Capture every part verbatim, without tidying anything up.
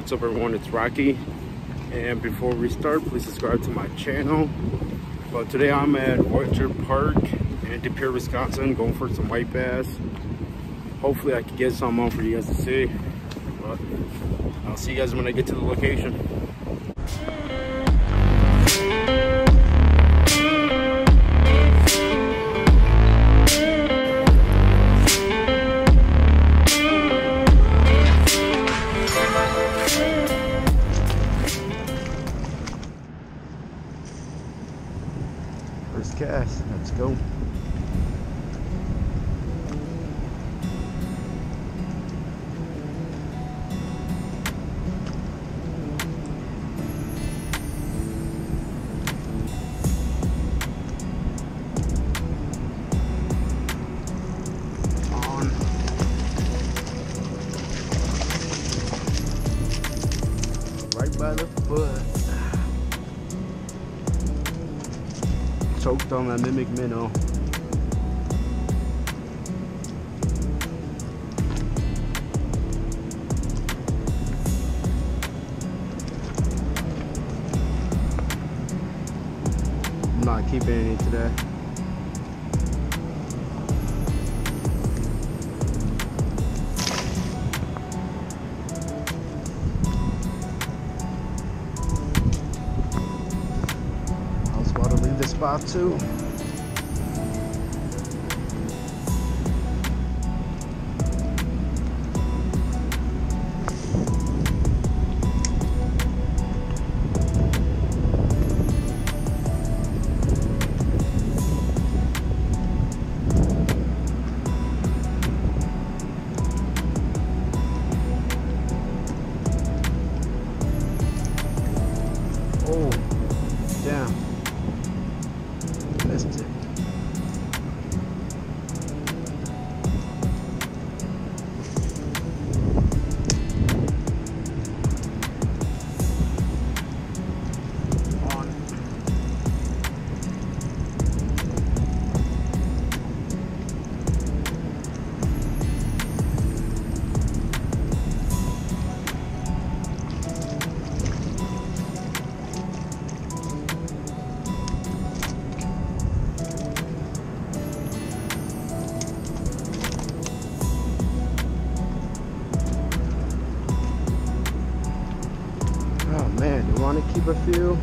What's up everyone, it's Rocky, and before we start, please subscribe to my channel. But today I'm at Orchard Park in Depere, Wisconsin, going for some white bass. Hopefully I can get some on for you guys to see, but I'll see you guys when I get to the location. First cast, let's go. On. Right by the foot. Choked on that Mimic Minnow. I'm not keeping any today. This spot too. Oh, damn. Missed it. On. Oh man, you want to keep a few?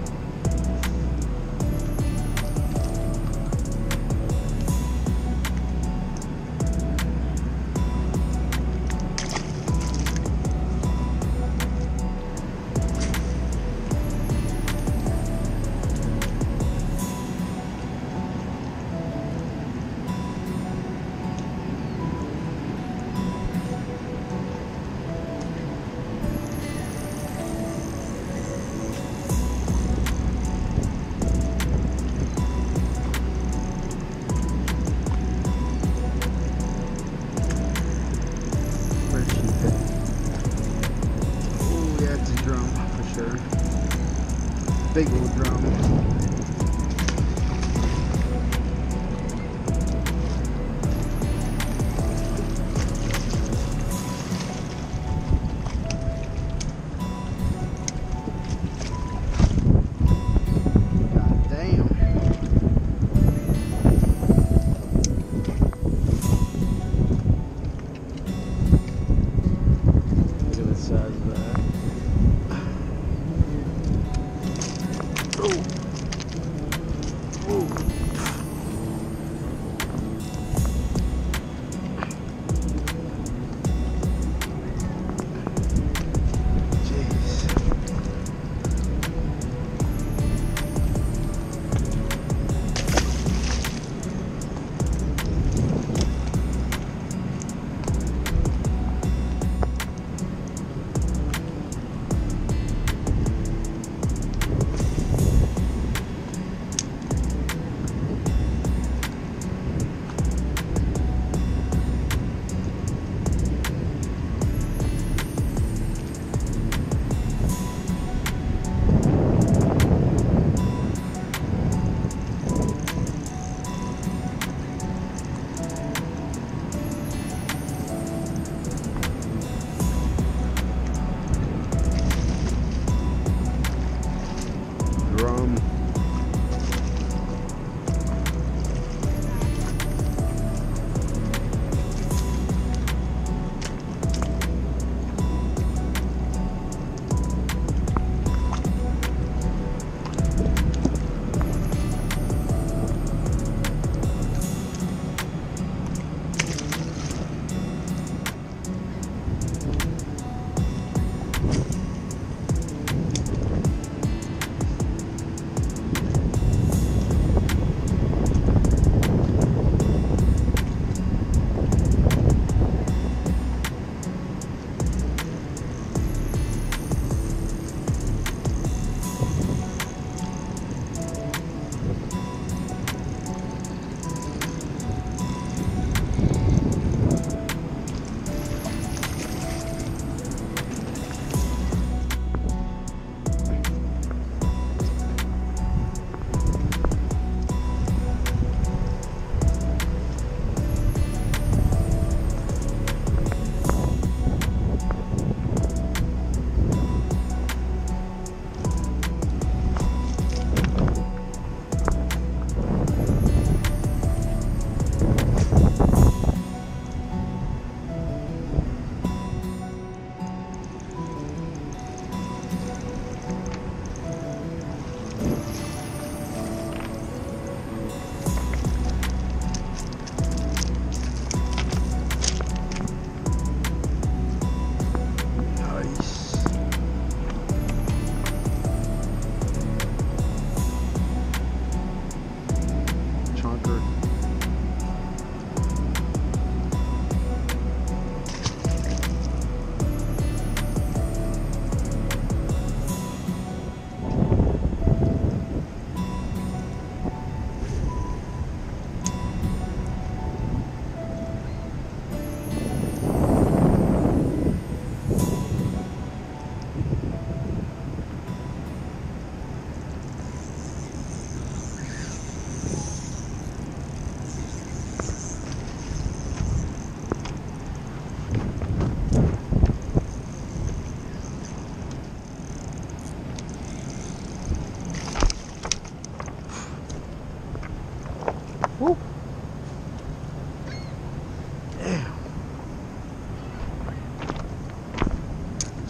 Sure. Big little drum. God damn. Look at the size of that. Oh,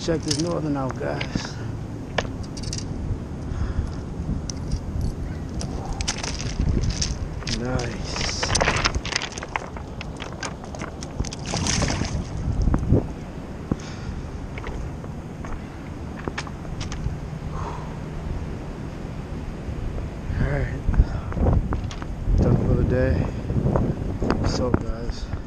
Check this northern out, guys. Nice. Alright. Done for the day. So guys.